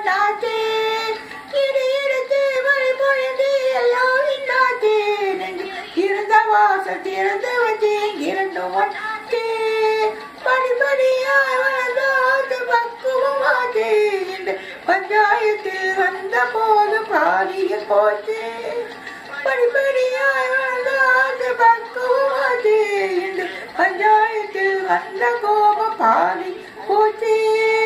ஒன்னாச்சு. இடி இடித்து மழை பொழிந்து எல்லாம் இன்னாச்சு. இருந்த வாசல் திறந்து வச்சு இரண்டும் ஒன்னாச்சு. படிப்படியாய் வளர்ந்தாச்சு பக்குவமாச்சு. இந்த பஞ்சாயத்தில் வந்த போது பாதியில் போச்சு. படிப்படியாய் வளர்ந்தாச்சு பக்குவமாச்சு. இந்த பஞ்சாயத்தில் வந்த கோப பாதி போச்சு.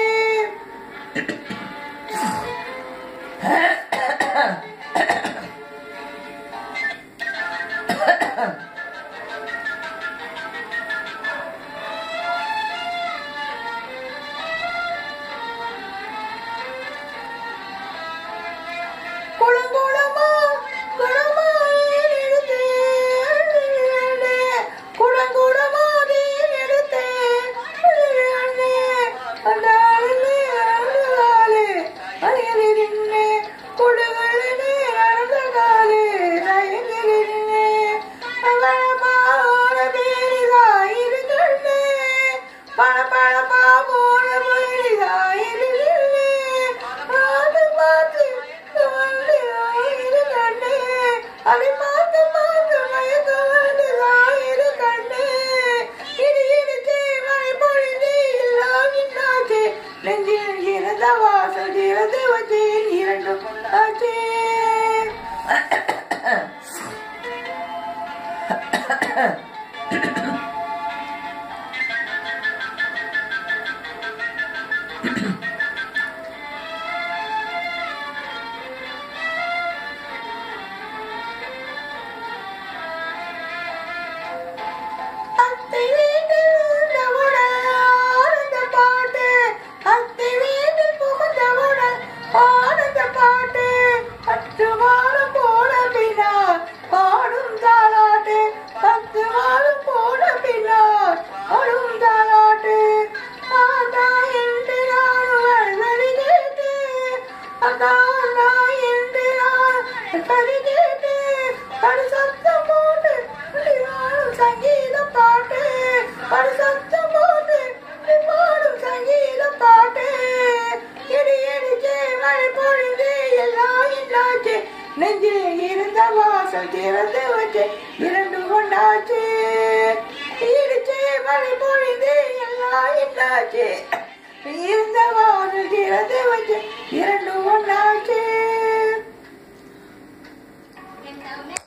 வாசல் திறந்து வச்சு இரண்டு கொண்டாச்சு. நெஞ்சில் இருந்த வாசல் திறந்து வச்சு இரண்டு கொண்டாச்சு. இடிச்சு மழை பொழிந்து எல்லாம் என்னாச்சு. இருந்த வாசல் திறந்து வச்சு இரண்டு கொண்டாச்சு.